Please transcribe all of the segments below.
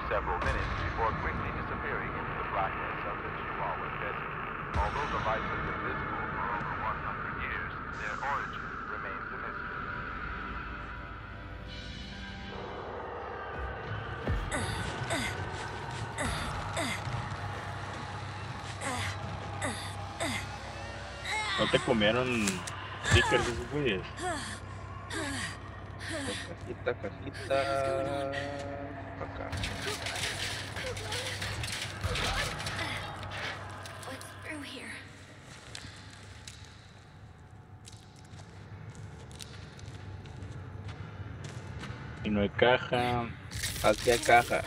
several minutes before quickly disappearing into the blackness of the Chihuahua Desert. Although the lights have been visible for over 100 years, their origin remains a mystery. ¿No te comieron stickers esos güeyes? Cajita. Acá. What's through here? Y no hay caja. Aquí hay caja.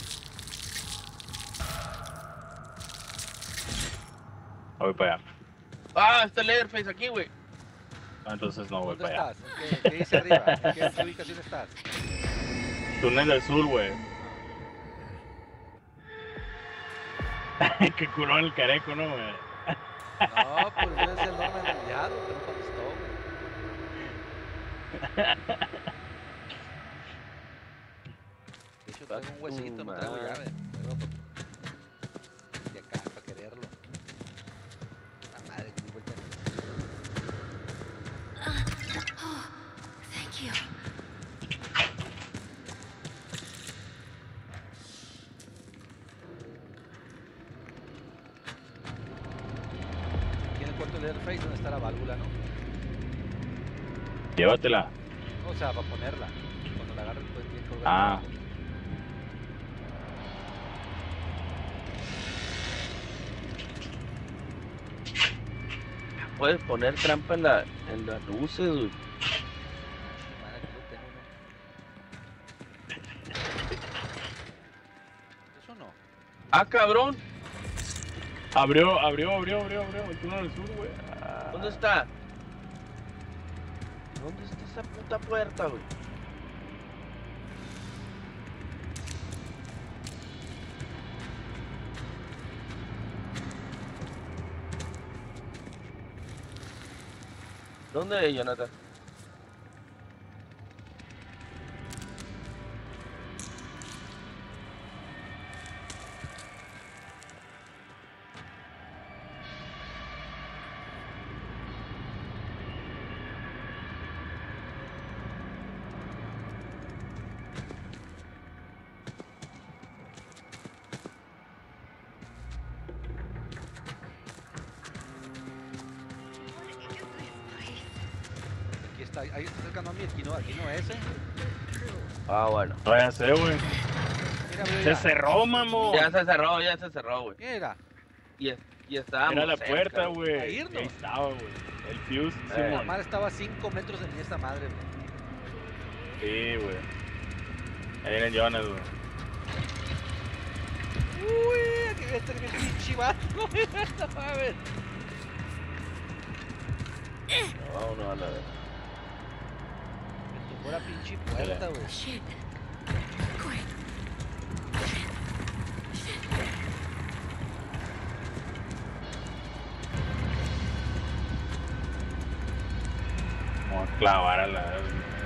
Voy para allá. Ah, está el Leatherface aquí, güey. Entonces no voy ¿Dónde para allá. estás? ¿Qué dice arriba? ¿En qué ubicación estás? Túnel del sur, güey. Que curó el careco, ¿no, güey? No, pues ese es el nombre del aliado, que no contestó, güey. De hecho, traigo un huesito, no traigo llave. De acá, para quererlo. La madre, que me vuelta. Oh, thank you. Aquí en el cuarto de Leatherface, donde está la válvula, ¿no? Llévatela. O sea, para ponerla. Cuando la agarres, pues tiene que volver Ah. abajo. Puedes poner trampa en las luces, güey. Madre, aquí lo tengo, ¿no? Eso no. Ah, cabrón. Abrió el túnel del sur, güey. ¿Dónde está? ¿Dónde está esa puta puerta, güey? ¿Dónde, Jonathan? Aquí está, ahí está cercano a mí, aquí no es, Ah, bueno. No, ya sé, güey. Mira, mira, Se cerró, mamón. Ya se cerró, güey. Mira. Y estábamos Era la cerca, puerta, A güey. Y irnos. ahí estaba, güey. El fuse, La Simón. madre estaba a 5 metros de mí esta madre, güey. Sí, güey. Ahí viene Jonas, güey. Uy, aquí voy a estar bien pinche vato, güey. No mames. Vámonos a la vez. Me tumbó la pinche puerta, güey. Shit. Quick. Vamos a clavar a la...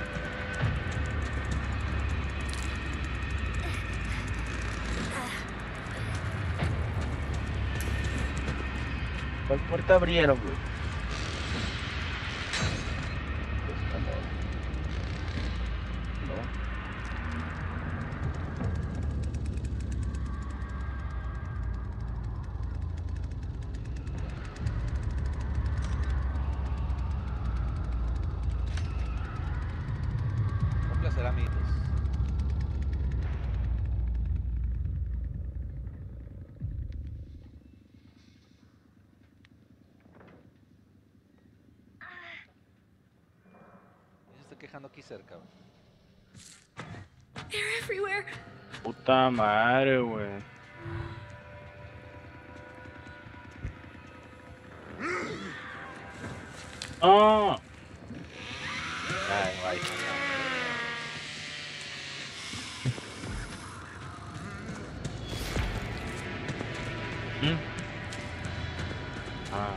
¿Cuál puerta abrieron, güey? Un placer, amigos. Se está quejando aquí cerca, güey. They're everywhere. Puta madre, güey. ¡Oh! Ay, vaya. Ah.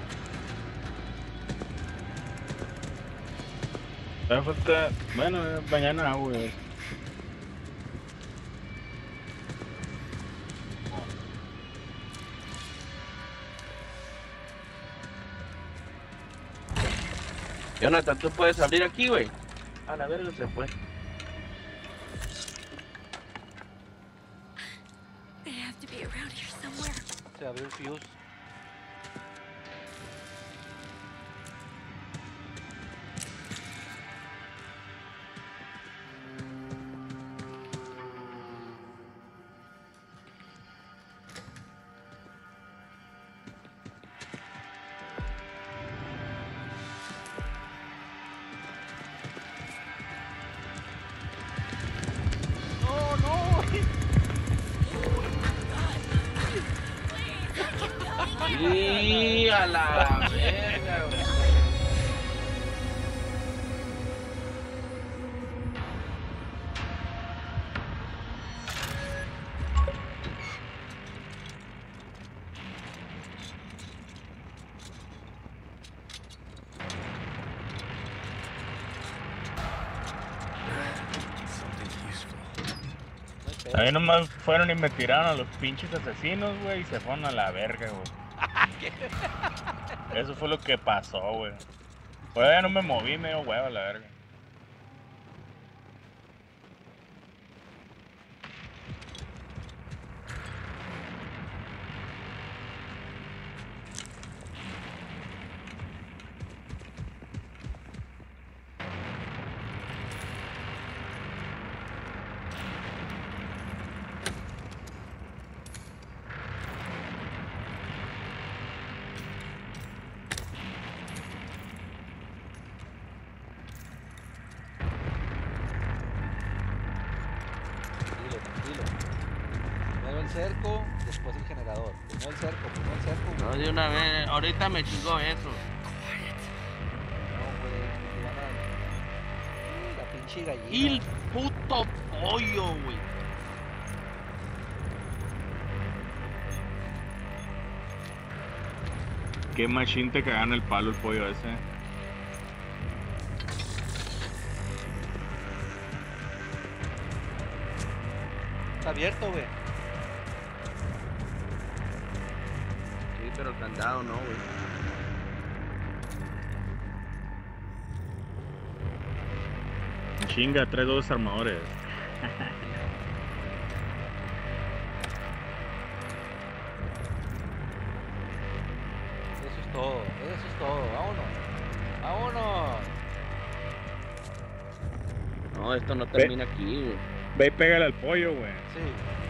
Me falta... Bueno, mañana, güey. Jonathan, ¿tú puedes abrir aquí, güey? A la verga se fue. They have to be around here somewhere. Se abrió el fuse. No, no. Y a la verga, güey. No hay pedo. Ahí nomás fueron y me tiraron a los pinches asesinos, güey, y se fueron a la verga, güey. Eso fue lo que pasó, güey. Todavía no me moví, medio huevo a la verga. Tranquilo, tranquilo. Primero el cerco, después el generador. Primero el cerco, No, güey. de una vez, ahorita me chingó eso. No, güey. Te van a... La pinche gallina. Y el puto pollo, güey. Qué machín te cagaron el palo el pollo ese. Está abierto, güey. Sí, pero el candado no, güey. Chinga, trae dos armadores. Eso es todo. Eso es todo. Vámonos. Vámonos. No, esto no termina aquí, güey. Ve y pégale al pollo, güey. Sí.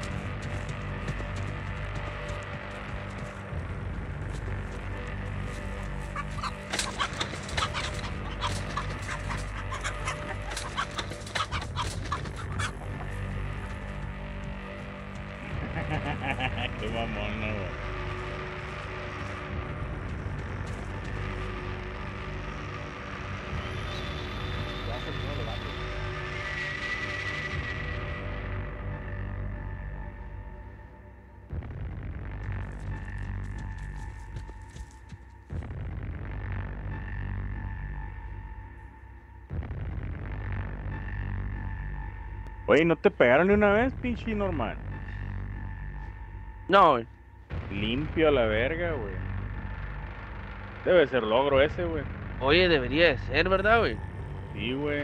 Qué mamón, no, güey. Ya se vino levante. Oye, ¿no te pegaron ni una vez, pinche normal? No, güey. Limpio a la verga, güey. Debe ser logro ese, güey. Oye, debería de ser, ¿verdad, güey? Sí, güey.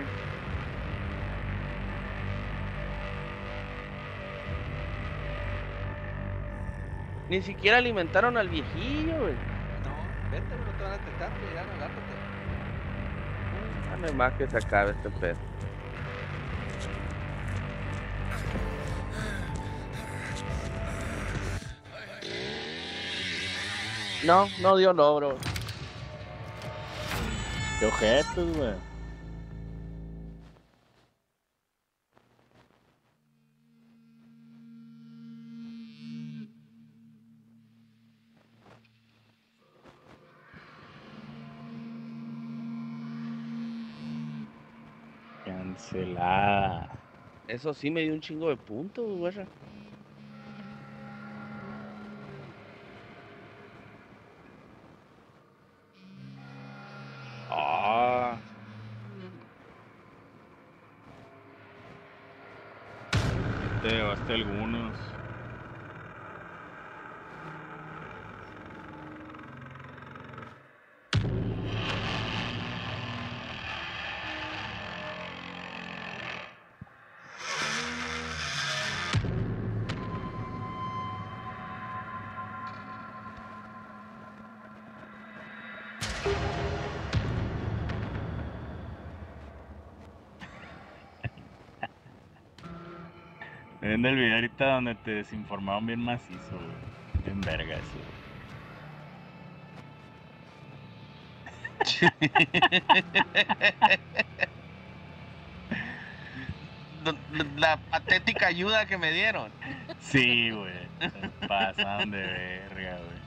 Ni siquiera alimentaron al viejillo, güey. No, vete, güey, no te van a detectar, güey, ya, lárgate. Dame más que se acabe este pedo. No, no dio logro. Qué ojetos, güey. Cancelada. Eso sí me dio un chingo de puntos, güey. Ah. Te llevaste algunos. Viendo el video ahorita donde te desinformaron bien macizo, güey. Bien verga eso, La patética ayuda que me dieron. Sí, güey. Se pasaron de verga, güey.